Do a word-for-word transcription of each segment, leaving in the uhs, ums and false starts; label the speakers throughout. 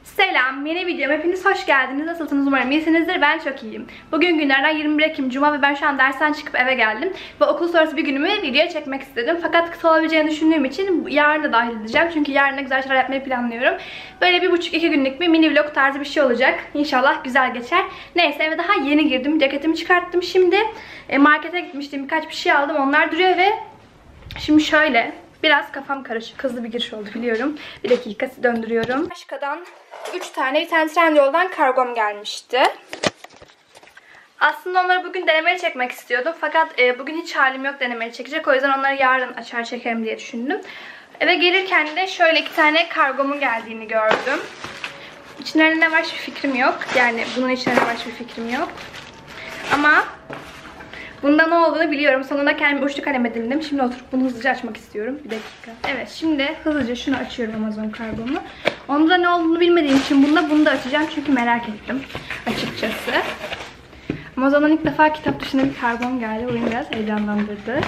Speaker 1: Selam, yeni videoma hepiniz hoş geldiniz. Nasılsınız? Umarım iyisinizdir. Ben çok iyiyim. Bugün günlerden yirmi bir Ekim Cuma ve ben şu an dersten çıkıp eve geldim. Ve okul sonrası bir günümü videoya çekmek istedim. Fakat kısa olabileceğini düşündüğüm için yarın da dahil edeceğim. Çünkü yarın da güzel şeyler yapmayı planlıyorum. Böyle bir buçuk iki günlük bir mini vlog tarzı bir şey olacak. İnşallah güzel geçer. Neyse, eve daha yeni girdim. Ceketimi çıkarttım. Şimdi markete gitmiştim. Birkaç bir şey aldım. Onlar duruyor ve şimdi şöyle... Biraz kafam karışık. Hızlı bir giriş oldu biliyorum. Bir dakika döndürüyorum. Başkadan üç tane, bir tane Trendyol'dan kargom gelmişti. Aslında onları bugün denemeli çekmek istiyordum. Fakat e, bugün hiç halim yok denemeli çekecek. O yüzden onları yarın açar çekerim diye düşündüm. Eve gelirken de şöyle iki tane kargomun geldiğini gördüm. İçlerinde ne var hiçbir fikrim yok. Yani bunun içinde ne var hiçbir fikrim yok. Ama... bunda ne olduğunu biliyorum. Sonunda kendime uçlu kalem edindim. Şimdi oturup bunu hızlıca açmak istiyorum. Bir dakika. Evet, şimdi hızlıca şunu açıyorum, Amazon kargomu. Onda ne olduğunu bilmediğim için bunda bunu da açacağım. Çünkü merak ettim açıkçası. Amazon'dan ilk defa kitap dışında bir kargom geldi. Bu beni biraz heyecanlandırdı.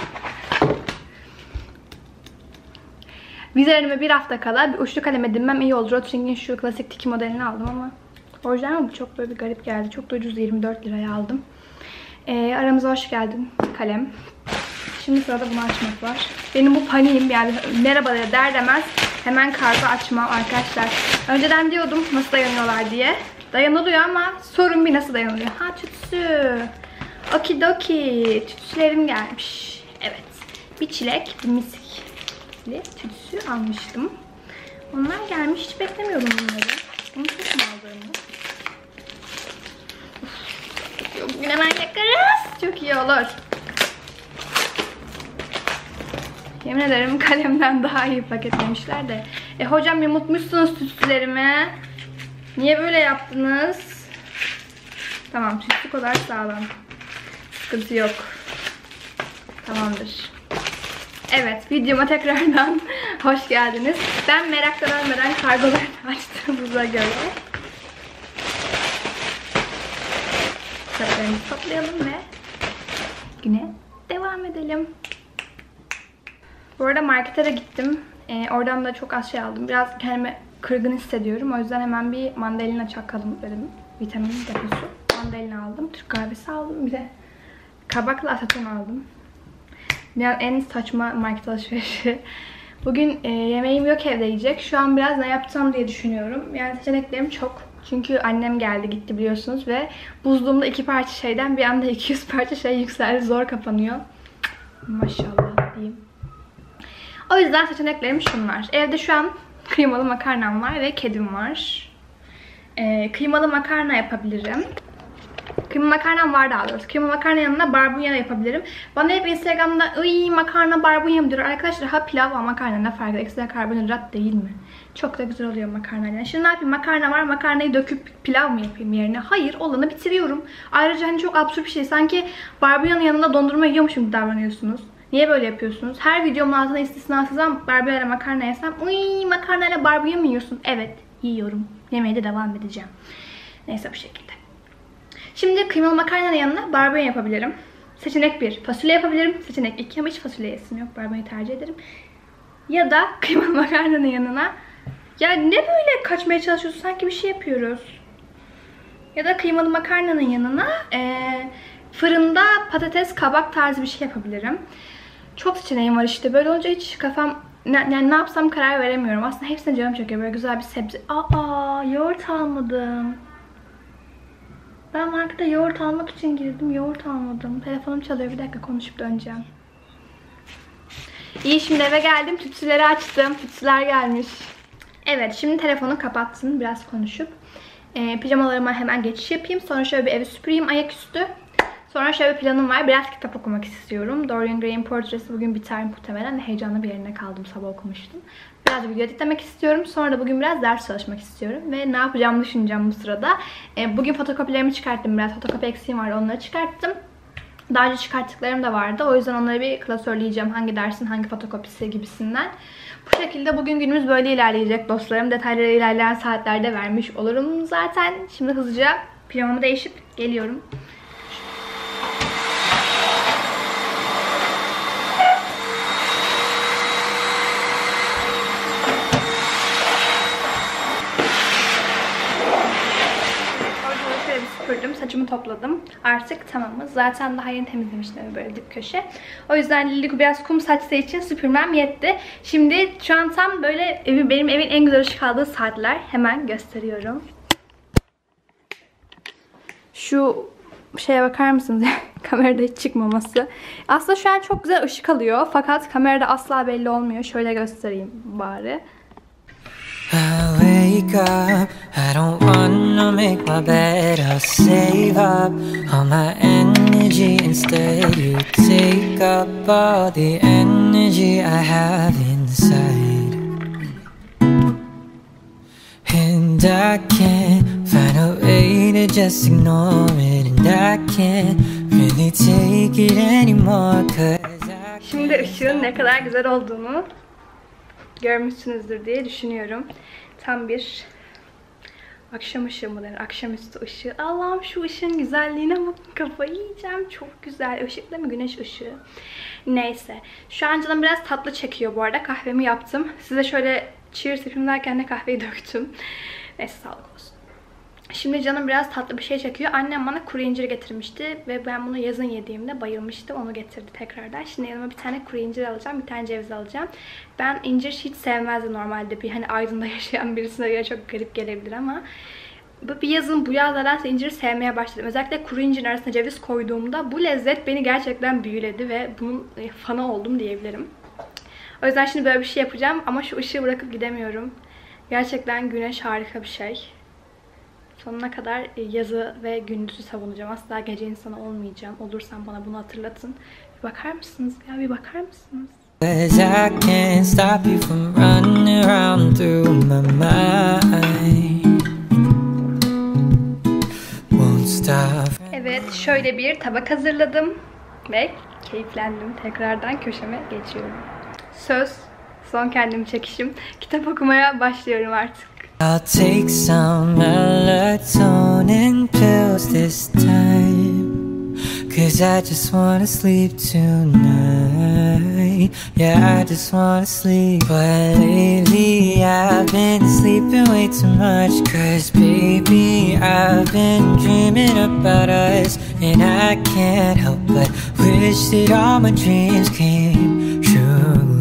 Speaker 1: Vizelerime bir hafta kala bir uçlu kalem edinmem iyi oldu. Rotring'in şu klasik tiki modelini aldım ama orijinal ama bu çok böyle bir garip geldi. Çok da ucuz, yirmi dört liraya aldım. Ee, aramıza hoş geldin kalem. Şimdi sırada bunu açmak var. Benim bu paniğim, yani merhaba der demez hemen kartı açmam arkadaşlar. Önceden diyordum nasıl dayanıyorlar diye. Dayanılıyor ama sorun bir nasıl dayanılıyor. Ha, tütsü. Okidoki. Tütsülerim gelmiş. Evet. Bir çilek, bir miskli tütsü almıştım. Onlar gelmiş. Hiç beklemiyordum bunları. Bunu çok mu aldığımı? Bugün hemen yakarız. Çok iyi olur. Yemin ederim kalemden daha iyi paketlemişler de. E hocam yamultmuşsunuz tütsülerimi. Niye böyle yaptınız? Tamam, tütsü kadar sağlam. Sıkıntı yok. Tamamdır. Evet, videoma tekrardan hoş geldiniz. Ben meraktan ölmeden kargoları açtığımıza göre kitaplarımızı toplayalım ve güne devam edelim. Bu arada markete de gittim. Ee, oradan da çok az şey aldım. Biraz kendimi kırgın hissediyorum. O yüzden hemen bir mandalina çakalım dedim. Vitamin deposu. Mandalina aldım. Türk kahvesi aldım. Bir de kabaklı aseton aldım. Yani en saçma market alışverişi. Bugün e, yemeğim yok evde yiyecek. Şu an biraz ne yapacağım diye düşünüyorum. Yani seçeneklerim çok. Çünkü annem geldi gitti biliyorsunuz ve buzluğumda iki parça şeyden bir anda iki yüz parça şey yükseldi. Zor kapanıyor. Maşallah diyeyim. O yüzden seçeneklerim şunlar. Evde şu an kıymalı makarnam var ve kedim var. Ee, kıymalı makarna yapabilirim. Kıymalı makarnam var daha doğrusu. Kıymalı makarna yanına barbunya yapabilirim. Bana hep Instagram'da ıy makarna barbunya mı diyor. Arkadaşlar ha pilav ama makarna ne fark eder? İkisi de karbonhidrat değil mi? Çok da güzel oluyor makarnayla. Şimdi ne yapayım? Makarna var. Makarnayı döküp pilav mı yapayım yerine? Hayır. Olanı bitiriyorum. Ayrıca hani çok absürt bir şey. Sanki barbunyanın yanında dondurma yiyormuşum gibi davranıyorsunuz. Niye böyle yapıyorsunuz? Her videomun altına istisnasız barbunyayla makarna yesem uy makarnayla barbunya mı yiyorsun? Evet. Yiyorum. Yemeğe de devam edeceğim. Neyse bu şekilde. Şimdi kıymalı makarnanın yanına barbunya yapabilirim. Seçenek bir. Fasulye yapabilirim. Seçenek iki. Ama hiç fasulye yesim yok. Barbunyayı tercih ederim. Ya da kıymalı makarnanın yanına, ya ne böyle kaçmaya çalışıyorsun? Sanki bir şey yapıyoruz. Ya da kıymalı makarnanın yanına e, fırında patates, kabak tarzı bir şey yapabilirim. Çok seçeneğim var işte. Böyle olunca hiç kafam, ne, yani ne yapsam karar veremiyorum. Aslında hepsine canım çekiyor. Böyle güzel bir sebze. Aa, yoğurt almadım. Ben markete yoğurt almak için girdim. Yoğurt almadım. Telefonum çalıyor. Bir dakika konuşup döneceğim. İyi, şimdi eve geldim. Tütsüleri açtım. Tütsüler gelmiş. Evet, şimdi telefonu kapatsın. Biraz konuşup. E, pijamalarıma hemen geçiş yapayım. Sonra şöyle bir evi süpüreyim ayaküstü. Sonra şöyle bir planım var. Biraz kitap okumak istiyorum. Dorian Gray'in portresi bugün biter muhtemelen. Heyecanlı bir yerine kaldım. Sabah okumuştum. Biraz video editlemek istiyorum. Sonra da bugün biraz ders çalışmak istiyorum. Ve ne yapacağımı düşüneceğim bu sırada. E, bugün fotokopilerimi çıkarttım. Biraz fotokopi eksiğim vardı. Onları çıkarttım. Daha önce çıkarttıklarım da vardı. O yüzden onları bir klasörleyeceğim. Hangi dersin hangi fotokopisi gibisinden. Bu şekilde bugün günümüz böyle ilerleyecek dostlarım. Detayları ilerleyen saatlerde vermiş olurum zaten. Şimdi hızlıca pijamamı değişip geliyorum. süpürdüm, saçımı topladım. Artık tamamız. Zaten daha yeni temizlemiştim böyle dip köşe. O yüzden Lili biraz kum saçtığı için süpürmem yetti. Şimdi şu an tam böyle evim, benim evin en güzel ışık aldığı saatler. Hemen gösteriyorum. Şu şeye bakar mısınız? Kamerada hiç çıkmaması. Aslında şu an çok güzel ışık alıyor. Fakat kamerada asla belli olmuyor. Şöyle göstereyim bari.
Speaker 2: I wake up, I don't wanna make my bed, I'll save up all my energy instead. You take up all the energy I have inside, and I can't find a way to just ignore it, and I can't really take it anymore, 'cause I
Speaker 1: Şimdi ışığın ne kadar güzel olduğunu görmüşsünüzdür diye düşünüyorum. Tam bir akşam ışığı mı denir? Akşamüstü ışığı. Allah'ım şu ışığın güzelliğine bakın. Kafayı yiyeceğim. Çok güzel. Işık değil mi? Güneş ışığı. Neyse. Şu an canım biraz tatlı çekiyor bu arada. Kahvemi yaptım. Size şöyle cheers yapayım derken de kahveyi döktüm. Neyse sağlık olsun. Şimdi canım biraz tatlı bir şey çekiyor. Annem bana kuru incir getirmişti ve ben bunu yazın yediğimde bayılmıştım. Onu getirdi tekrardan. Şimdi yanıma bir tane kuru incir alacağım, bir tane ceviz alacağım. Ben incir hiç sevmezdim normalde. Bir hani Aydın'da yaşayan birisine göre çok garip gelebilir ama bu bir yazın bu yaz nedense inciri sevmeye başladım. Özellikle kuru incirin arasına ceviz koyduğumda bu lezzet beni gerçekten büyüledi ve bunun fanı oldum diyebilirim. O yüzden şimdi böyle bir şey yapacağım ama şu ışığı bırakıp gidemiyorum. Gerçekten güneş harika bir şey. Sonuna kadar yazı ve gündüzü savunacağım. Asla gece insanı olmayacağım. Olursam bana bunu hatırlatın. Bir bakar mısınız ya? Bir bakar mısınız?
Speaker 2: I can't stop you from running around through my mind. Won't stop.
Speaker 1: Evet, şöyle bir tabak hazırladım ve keyiflendim. Tekrardan köşeme geçiyorum. Söz, son kendim çekişim. Kitap okumaya başlıyorum artık.
Speaker 2: I'll take some melatonin pills this time, 'cause I just wanna sleep tonight. Yeah, I just wanna sleep. But lately I've been sleeping way too much, 'cause baby I've been dreaming about us, and I can't help but wish that all my dreams came true.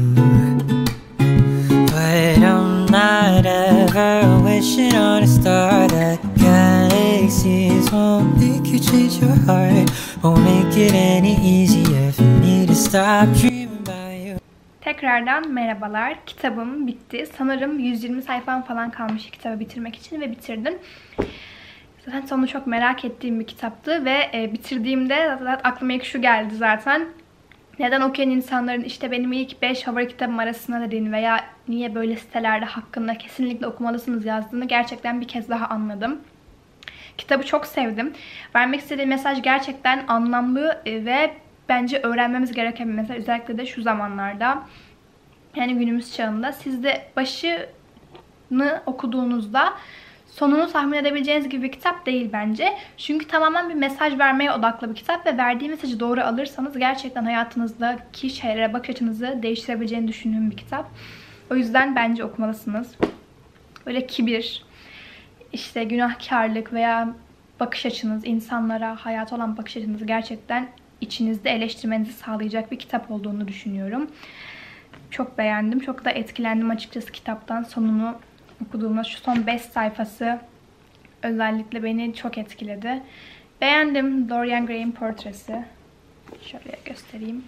Speaker 2: But I'm not ever wishing on a star. The galaxies won't make you change your heart, won't make it any easier for me to stop dreaming about you.
Speaker 1: Tekrardan merhabalar. Kitabım bitti. Sanırım yüz yirmi sayfam falan kalmış kitabı bitirmek için ve bitirdim. Zaten sonunu çok merak ettiğim bir kitaptı ve e, bitirdiğimde zaten aklıma ilk şu geldi zaten. Neden okuyan insanların işte benim ilk beş favori kitabım arasında dediğini veya niye böyle sitelerde hakkında kesinlikle okumalısınız yazdığını gerçekten bir kez daha anladım. Kitabı çok sevdim. Vermek istediğim mesaj gerçekten anlamlı ve bence öğrenmemiz gereken bir mesaj. Özellikle de şu zamanlarda, yani günümüz çağında. Siz de başını okuduğunuzda sonunu tahmin edebileceğiniz gibi bir kitap değil bence. Çünkü tamamen bir mesaj vermeye odaklı bir kitap ve verdiği mesajı doğru alırsanız gerçekten hayatınızdaki şeylere bakış açınızı değiştirebileceğini düşündüğüm bir kitap. O yüzden bence okumalısınız. Böyle kibir, işte günahkarlık veya bakış açınız, insanlara, hayata olan bakış açınızı gerçekten içinizde eleştirmenizi sağlayacak bir kitap olduğunu düşünüyorum. Çok beğendim. Çok da etkilendim açıkçası kitaptan. Sonunu okuduğumda şu son beş sayfası özellikle beni çok etkiledi. Beğendim. Dorian Gray'in portresi. Şöyle göstereyim.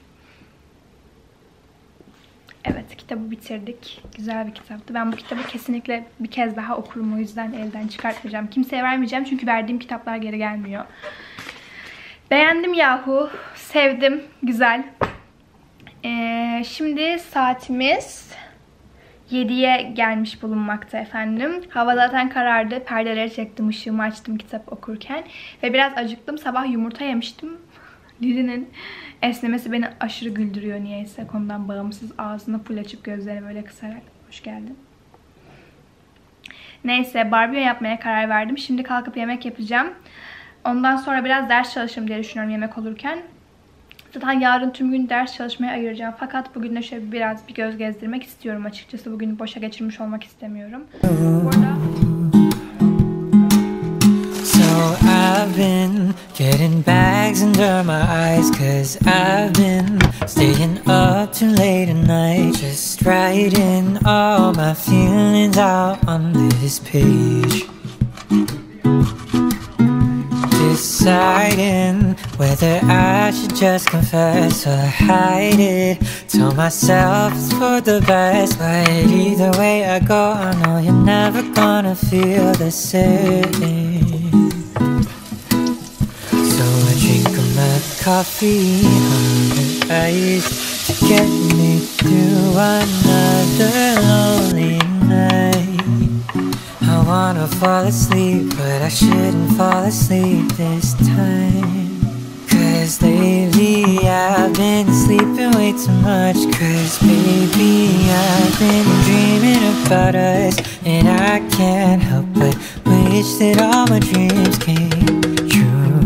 Speaker 1: Evet, kitabı bitirdik. Güzel bir kitaptı. Ben bu kitabı kesinlikle bir kez daha okurum. O yüzden elden çıkartmayacağım. Kimseye vermeyeceğim çünkü verdiğim kitaplar geri gelmiyor. Beğendim yahu. Sevdim. Güzel. Ee, şimdi saatimiz yediye gelmiş bulunmakta efendim. Hava zaten karardı. Perdeleri çektim, ışığımı açtım kitap okurken. Ve biraz acıktım. Sabah yumurta yemiştim. Lili'nin esnemesi beni aşırı güldürüyor niyeyse. Konudan bağımsız, ağzını full açıp gözlerini böyle kısarak. Hoş geldin. Neyse, Barbie yapmaya karar verdim. Şimdi kalkıp yemek yapacağım. Ondan sonra biraz ders çalışırım diye düşünüyorum yemek olurken. Zaten yarın tüm gün ders çalışmaya ayıracağım. Fakat bugün de şöyle biraz bir göz gezdirmek istiyorum açıkçası. Bugün boşa geçirmiş olmak istemiyorum. Bu arada...
Speaker 2: So I Getting bags under my eyes, cause I've been staying up too late at night, just writing all my feelings out on this page. Deciding whether I should just confess or hide it. Tell myself it's for the best, but either way I go, I know you're never gonna feel the same. So I drink my coffee under ice to get me through another lonely night. I wanna fall asleep, but I shouldn't fall asleep this time. Cause lately I've been sleeping way too much. Cause baby I've been dreaming about us, and I can't help but wish that all my dreams came true.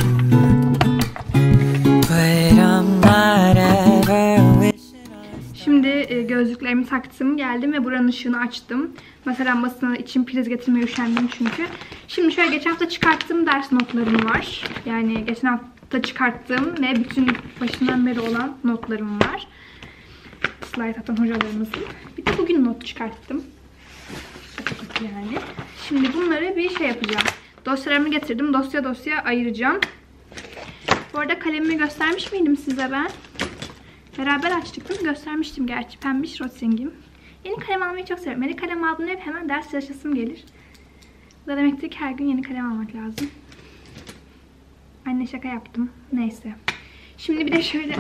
Speaker 2: But I'm not ever wishing on...
Speaker 1: Şimdi e, gözlüklerimi taktım, geldim ve buranın ışığını açtım. Masa lambasına için priz getirmeye üşendim çünkü. Şimdi şöyle geçen hafta çıkarttığım ders notlarım var. Yani geçen hafta çıkarttığım ve bütün başından beri olan notlarım var. Slide atan hocalarımızın. Bir de bugün not çıkarttım. Yani. Şimdi bunları bir şey yapacağım. Dosyalarımı getirdim. Dosya dosya ayıracağım. Bu arada kalemimi göstermiş miydim size ben? Beraber açtık değil mi? Göstermiştim gerçi. Pembiş Rotsing'im. Yeni kalem almayı çok seviyorum. Yeni kalem aldığımda hep hemen ders çalışasım gelir. Bu da demektir ki her gün yeni kalem almak lazım. Anne şaka yaptım. Neyse. Şimdi bir de şöyle...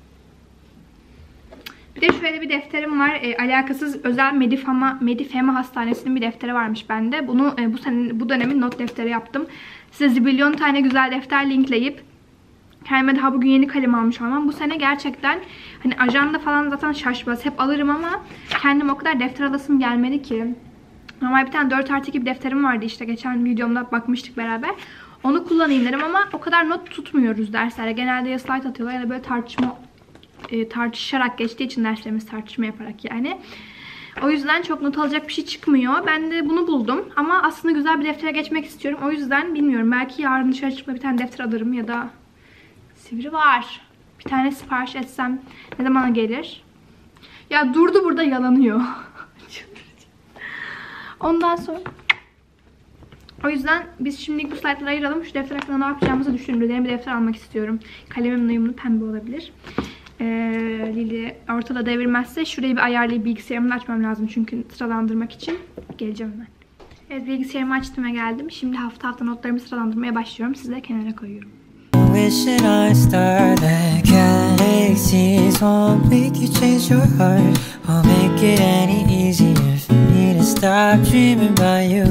Speaker 1: Bir de şöyle bir defterim var. E, alakasız özel Medifama, Medifema Hastanesi'nin bir defteri varmış bende. Bunu e, bu sene, bu dönemin not defteri yaptım. Size zibilyon tane güzel defter linkleyip kendime daha bugün yeni kalem almış olmam. Bu sene gerçekten hani ajanda falan zaten şaşmaz. Hep alırım ama kendim o kadar defter alasım gelmedi ki. Normal bir tane dört artı iki bir defterim vardı işte. Geçen videomda bakmıştık beraber. Onu kullanayım dedim ama o kadar not tutmuyoruz derslerde. Genelde ya slide atıyorlar ya da böyle tartışma e, tartışarak geçtiği için derslerimiz tartışma yaparak yani. O yüzden çok not alacak bir şey çıkmıyor. Ben de bunu buldum. Ama aslında güzel bir deftere geçmek istiyorum. O yüzden bilmiyorum. Belki yarın dışarı çıkma bir tane defter alırım ya da sivri var. Bir tane sipariş etsem ne zamana gelir? Ya durdu burada yalanıyor. Ondan sonra o yüzden biz şimdilik bu slaytları ayıralım. Şu defter hakkında ne yapacağımızı düşünürüz. Yeni bir defter almak istiyorum. Kalemimin uyumlu pembe olabilir. Ee, Lili ortada devirmezse şurayı bir ayarlayıp bilgisayarımı açmam lazım. Çünkü sıralandırmak için. Geleceğim hemen. Evet, bilgisayarımı açtım ve geldim. Şimdi hafta hafta notlarımı sıralandırmaya başlıyorum. Size de kenara koyuyorum.
Speaker 2: Wishing on a star that galaxies won't make you change your heart. Won't make it any easier for me to stop dreaming about you.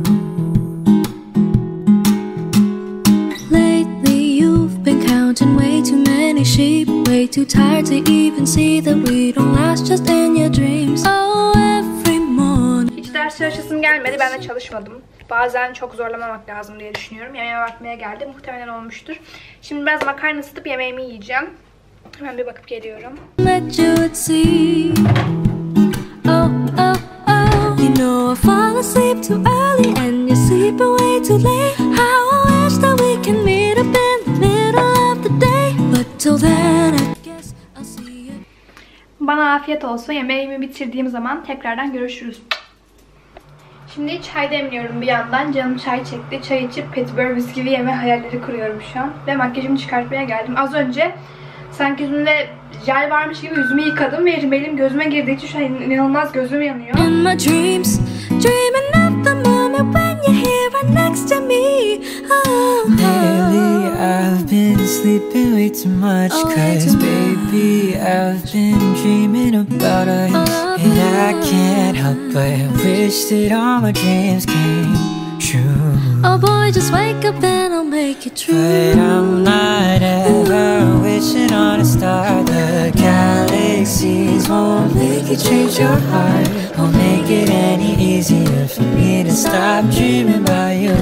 Speaker 3: Lately you've been counting way too many sheep, way too tired to even see that we don't last just in your dreams. Oh, every morning.
Speaker 1: Hiç ders çalışasım gelmedi. Ben de çalışmadım. Bazen çok zorlamamak lazım diye düşünüyorum. Yemeğe bakmaya geldi. Muhtemelen olmuştur. Şimdi biraz makarna ısıtıp yemeğimi yiyeceğim. Hemen bir bakıp geliyorum.
Speaker 3: Let you see. Oh, oh, oh. You know I fall asleep too early and you sleep way too late. How I wish that we can meet up in the middle of the day. But till then I guess I'll see you.
Speaker 1: Bana afiyet olsun. Yemeğimi bitirdiğim zaman tekrardan görüşürüz. Şimdi çay demliyorum bir yandan. Canım çay çekti. Çay içip petibör bisküvi yeme hayalleri kuruyorum şu an. Ve makyajımı çıkartmaya geldim. Az önce sanki yüzümde jel varmış gibi yüzümü yıkadım ve rimelim gözüme girdiği için şu an inanılmaz gözüm yanıyor.
Speaker 3: In my dreams, dreaming of the moment when you're here right next to me. Oh,
Speaker 2: Lately I've been sleeping way too much. Cause baby I've been dreaming about us. And I can't help but wish that all my dreams came true.
Speaker 3: oh boy, just wake up and I'll make it true.
Speaker 2: But I'm not ever wishing on a star. The galaxies won't make it change your heart. Won't make it any easier for me to stop dreaming about you.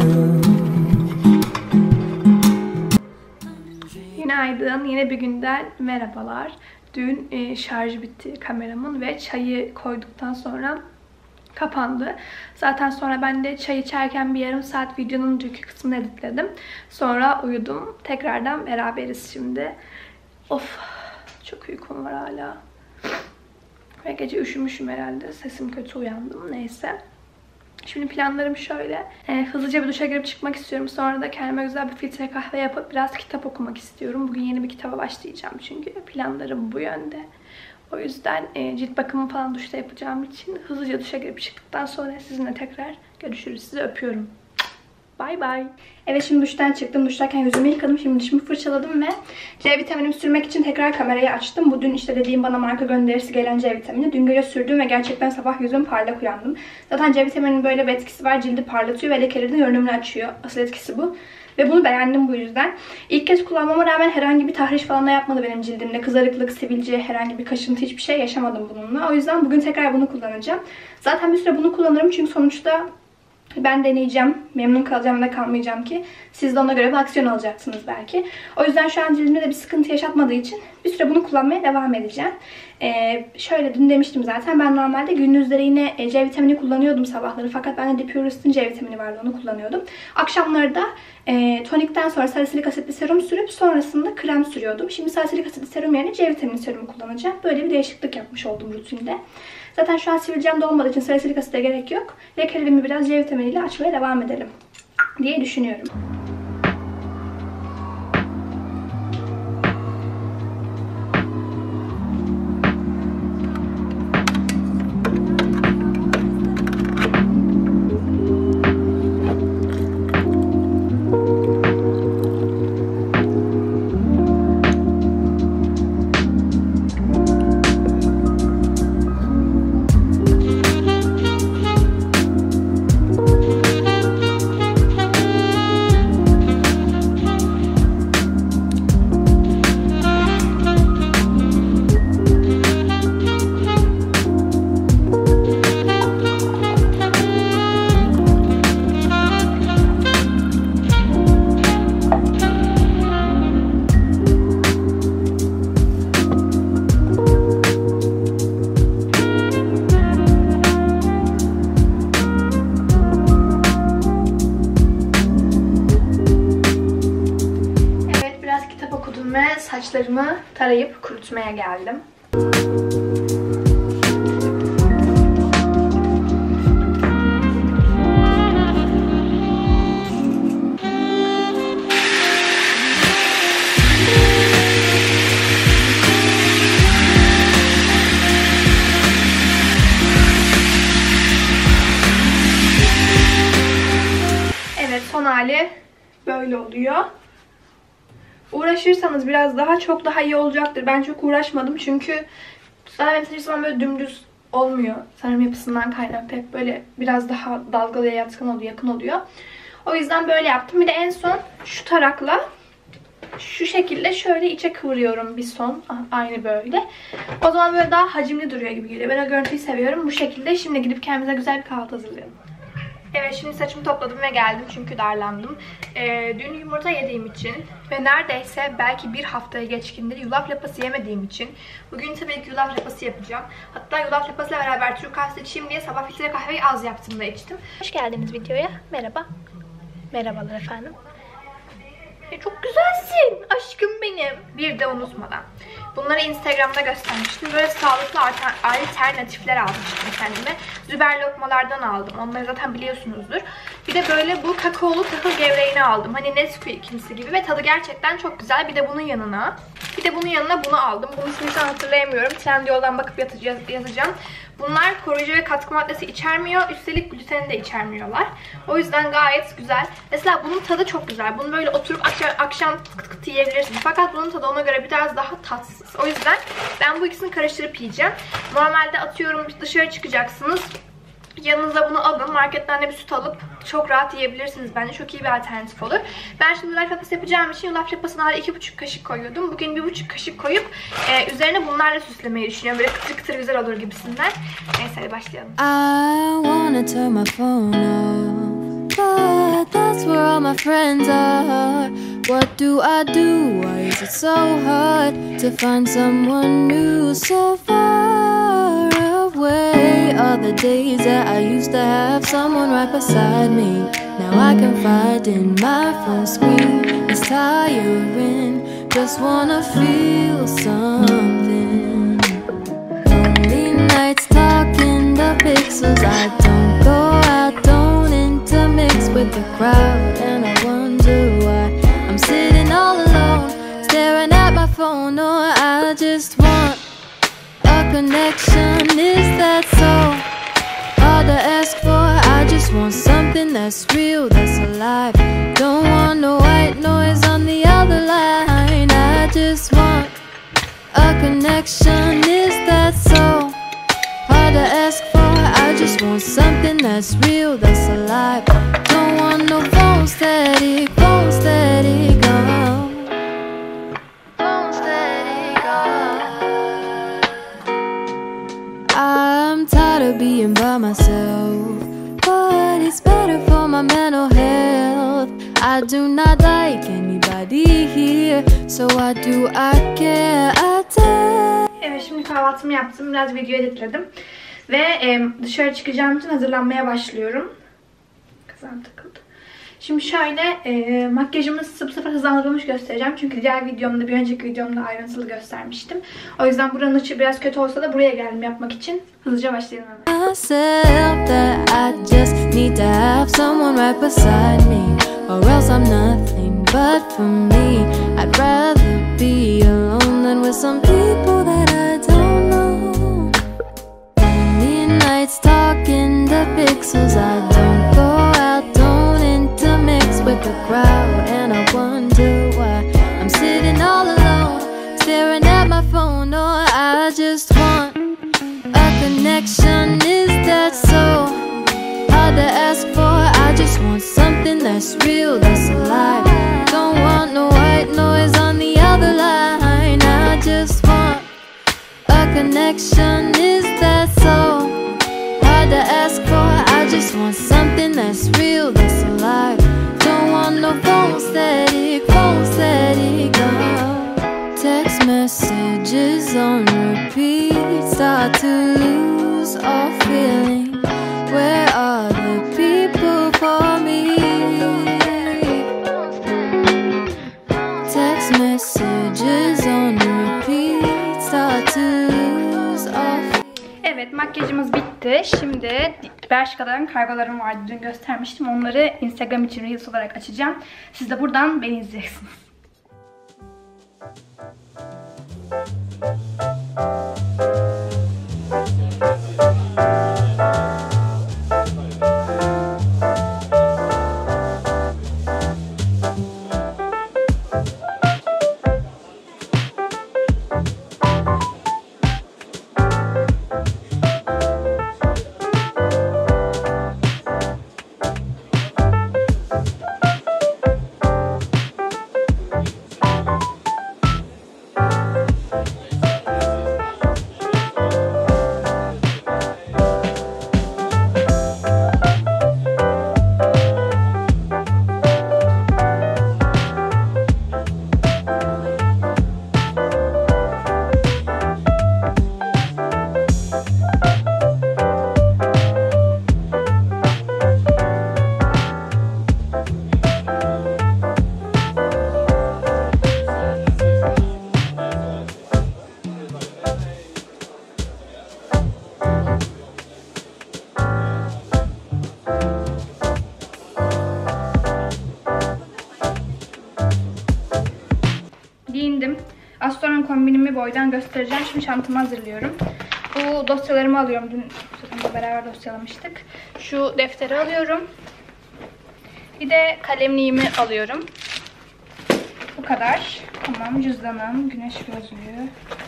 Speaker 1: Günaydın. Yine bir günden merhabalar. Dün e, şarjı bitti kameramın ve çayı koyduktan sonra kapandı. Zaten sonra ben de çay içerken bir yarım saat videonun dünkü kısmını editledim. Sonra uyudum. Tekrardan beraberiz şimdi. Of, çok uykum var hala. Ve gece üşümüşüm herhalde. Sesim kötü, uyandım. Neyse. Şimdi planlarım şöyle. Ee, hızlıca bir duşa girip çıkmak istiyorum. Sonra da kendime güzel bir filtre kahve yapıp biraz kitap okumak istiyorum. Bugün yeni bir kitaba başlayacağım çünkü planlarım bu yönde. O yüzden e, cilt bakımı falan duşta yapacağım için hızlıca duşa girip çıktıktan sonra sizinle tekrar görüşürüz. Sizi öpüyorum. Bye bye. Evet, şimdi duştan çıktım. Duştayken yüzümü yıkadım. Şimdi dişimi fırçaladım ve C vitaminimi sürmek için tekrar kamerayı açtım. Bu dün işte dediğim bana marka gönderisi gelen C vitamini. Dün gece sürdüm ve gerçekten sabah yüzüm parlak uyandım. Zaten C vitaminin böyle bir etkisi var. Cildi parlatıyor ve lekelerin görünümünü açıyor. Asıl etkisi bu. Ve bunu beğendim bu yüzden. İlk kez kullanmama rağmen herhangi bir tahriş falan da yapmadı benim cildimde. Kızarıklık, sivilce, herhangi bir kaşıntı, hiçbir şey yaşamadım bununla. O yüzden bugün tekrar bunu kullanacağım. Zaten bir süre bunu kullanırım çünkü sonuçta ben deneyeceğim. Memnun kalacağım da kalmayacağım ki. Siz de ona göre bir aksiyon alacaksınız belki. O yüzden şu an cildimde de bir sıkıntı yaşatmadığı için bir süre bunu kullanmaya devam edeceğim. Ee, şöyle dün demiştim zaten. Ben normalde gündüzleri yine C vitamini kullanıyordum sabahları. Fakat bende Depurist'in C vitamini vardı. Onu kullanıyordum. Akşamları da e, tonikten sonra salisilik asitli serum sürüp sonrasında krem sürüyordum. Şimdi salisilik asitli serum yerine C vitamini serumu kullanacağım. Böyle bir değişiklik yapmış oldum rutinde. Zaten şu an sivilcem de olmadığı için salisilik asite gerek yok. Lekelerimi biraz C vitaminiyle açmaya devam edelim diye düşünüyorum. Saçlarımı tarayıp kurutmaya geldim. Evet, son hali böyle oluyor. Uğraşırsanız biraz daha çok daha iyi olacaktır. Ben çok uğraşmadım çünkü zaten hiçbir zaman böyle dümdüz olmuyor. Sanırım yapısından kaynaklı hep böyle biraz daha dalgalıya yatkın oluyor, yakın oluyor. O yüzden böyle yaptım. Bir de en son şu tarakla şu şekilde şöyle içe kıvırıyorum bir son. Aynı böyle. O zaman böyle daha hacimli duruyor gibi geliyor. Ben o görüntüyü seviyorum. Bu şekilde şimdi gidip kendimize güzel bir kahvaltı hazırlayalım. Evet, şimdi saçımı topladım ve geldim çünkü darlandım. Ee, dün yumurta yediğim için ve neredeyse belki bir haftaya geçkindir yulaf lapası yemediğim için bugün tabii ki yulaf lapası yapacağım. Hatta yulaf lapasıyla beraber Türk kahvesi içeyim diye sabah filtre kahveyi az yaptım da içtim. Hoş geldiniz videoya. Merhaba. Merhabalar efendim. E, çok güzelsin aşkım benim. Bir de unutmadan. Bunları Instagram'da göstermiştim. Böyle sağlıklı alternatifler almıştım kendime. Züber lokmalardan aldım. Onları zaten biliyorsunuzdur. Bir de böyle bu kakaolu tahıl gevreğini aldım. Hani Nesquik'imsi gibi ve tadı gerçekten çok güzel. Bir de bunun yanına, bir de bunun yanına bunu aldım. Bunun ismini şu an hatırlayamıyorum. Trendyol'dan bakıp yazacağım. Bunlar koruyucu ve katkı maddesi içermiyor. Üstelik gluteni de içermiyorlar. O yüzden gayet güzel. Mesela bunun tadı çok güzel. Bunu böyle oturup akşam, akşam kıt kıt yiyebilirsiniz. Fakat bunun tadı ona göre biraz daha tatsız. O yüzden ben bu ikisini karıştırıp yiyeceğim. Normalde atıyorum dışarı çıkacaksınız. Yanınıza bunu alın. Marketten de bir süt alıp çok rahat yiyebilirsiniz. Bence çok iyi bir alternatif olur. Ben şimdi yulaf lapası yapacağım için yulaf lapasına iki buçuk kaşık koyuyordum. Bugün bir buçuk kaşık koyup e, üzerine bunlarla süslemeyi düşünüyorum. Böyle kıtır kıtır güzel olur gibisinden. Neyse hadi başlayalım.
Speaker 3: I wanna turn my phone off, but that's where all my friends are. What do I do? Why is it so hard to find someone new so far away? away all the days that I used to have someone right beside me. Now I can find in my phone screen. It's tiring, just wanna feel something. Lonely nights talking the pixels. I don't go out, don't intermix with the crowd, and I wonder why I'm sitting all alone, staring at my phone. Or I just want a connection. Is that so hard to ask for? I just want something that's real, that's alive. Don't want no white noise on the other line. I just want a connection. Is that so hard to ask for? I just want something that's real, that's alive. Don't want no phone static, phone static, oh. Phone static, oh. I'm tired of being by myself, but it's better for my mental health. I do not like anybody here, so why do I care? I tell.
Speaker 1: Evet, şimdi kahvaltımı yaptım. Biraz video editledim. Ve e, dışarı çıkacağım için hazırlanmaya başlıyorum. Kazağım takıldı. Şimdi şöyle e, makyajımı sıfır sıfır hızlandırılmış göstereceğim. Çünkü diğer videomda, bir önceki videomda ayrıntılı göstermiştim. O yüzden buranın açı biraz kötü olsa da buraya geldim yapmak için. Hızlıca başlayalım hemen.
Speaker 3: Or else I'm nothing but for me. I'd rather be alone than with some people that I don't know. Lonely nights talking the pixels. I don't go out, don't intermix with the crowd, and I wonder why I'm sitting all alone, staring at my phone. Or I just want a connection. Is that so hard to ask for? I just want something that's real, that's alive. Don't want no white noise on the other line. I just want a connection. Is that so hard to ask for? I just want something that's real, that's alive. Don't want no phone static, phone static, oh. Text messages on repeat, start to lose all feeling. Where are the people for me? Text messages on repeat, start to lose off.
Speaker 1: Evet, makyajımız bitti. Şimdi Bershka'dan kargolarım vardı. Dün göstermiştim. Onları Instagram için Reels olarak açacağım. Siz de buradan beni izleyeceksiniz. Giyindim. Az sonra kombinimi boydan göstereceğim. Şimdi çantamı hazırlıyorum. Bu dosyalarımı alıyorum. Dün sizinle beraber dosyalamıştık. Şu defteri alıyorum. Bir de kalemliğimi alıyorum. Bu kadar. Tamam, cüzdanım, güneş gözlüğü.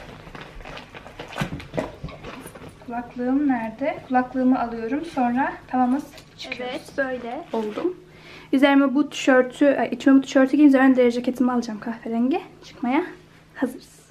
Speaker 1: Kulaklığım nerede? Kulaklığımı alıyorum. Sonra tamamız çıkıyoruz. Evet, böyle oldum. Üzerime bu tişörtü, içime bu tişörtü giyince ben deri ceketimi alacağım kahverengi. Çıkmaya hazırız.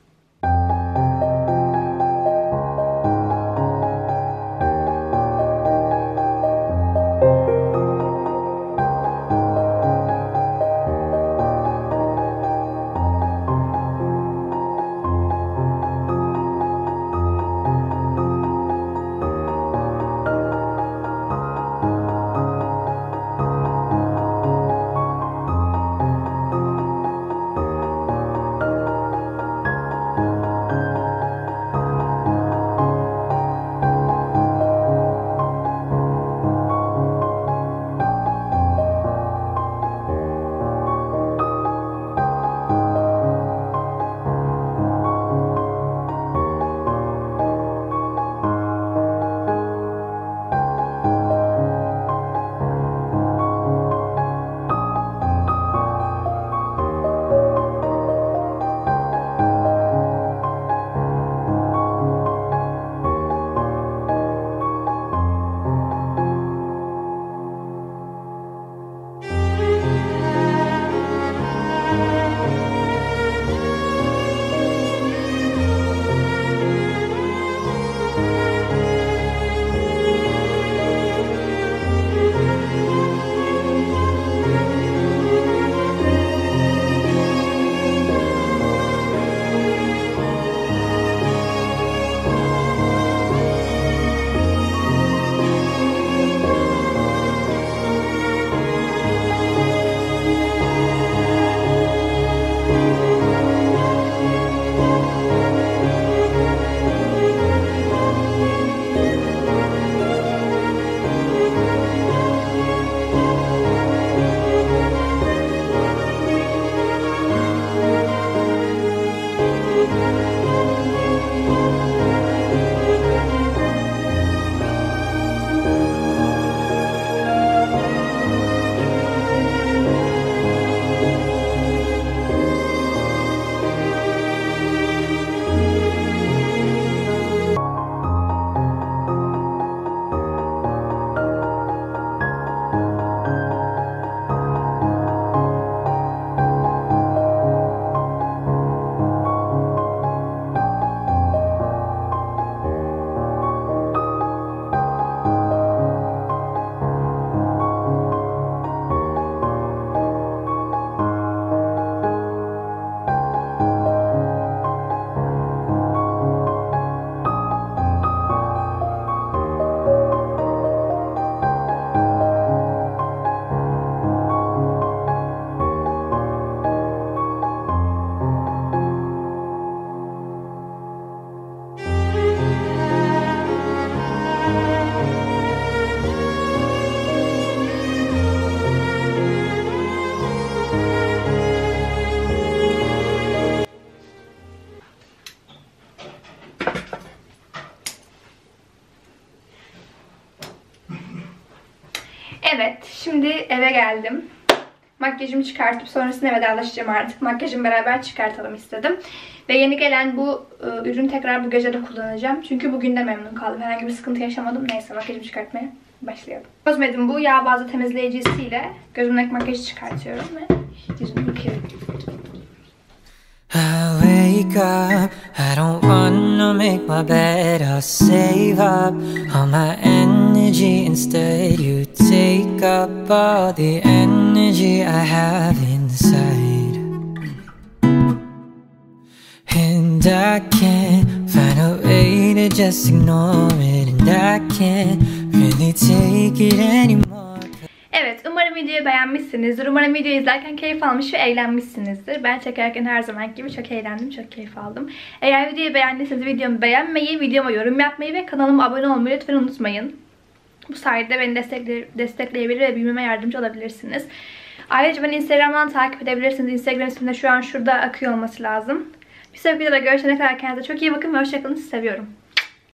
Speaker 1: eve geldim. Makyajımı çıkartıp sonrasında vedalaşacağım artık. Makyajımı beraber çıkartalım istedim. Ve yeni gelen bu e, ürünü tekrar bu gece de kullanacağım. Çünkü bugün de memnun kaldım. Herhangi bir sıkıntı yaşamadım. Neyse makyajımı çıkartmaya başlayalım. Cosmed'in bu yağ bazlı temizleyicisiyle gözümdeki makyajı çıkartıyorum ve yüzümü yıkıyorum.
Speaker 2: I wake up, I don't wanna make my bed. I'll save up all my energy. Instead you take up all the energy I have inside. And I can't find a way to just ignore it. And I can't really take it anymore.
Speaker 1: Evet, umarım videoyu beğenmişsinizdir. Umarım videoyu izlerken keyif almış ve eğlenmişsinizdir. Ben çekerken her zaman gibi çok eğlendim, çok keyif aldım. Eğer videoyu beğendiyseniz videomu beğenmeyi, videoma yorum yapmayı ve kanalıma abone olmayı lütfen unutmayın. Bu sayede beni destekle destekleyebilir ve büyümeme yardımcı olabilirsiniz. Ayrıca beni Instagram'dan takip edebilirsiniz. Instagram isminde şu an şurada akıyor olması lazım. Bir sonraki videoda görüşene kadar kendinize çok iyi bakın ve hoşçakalın. Sizi seviyorum.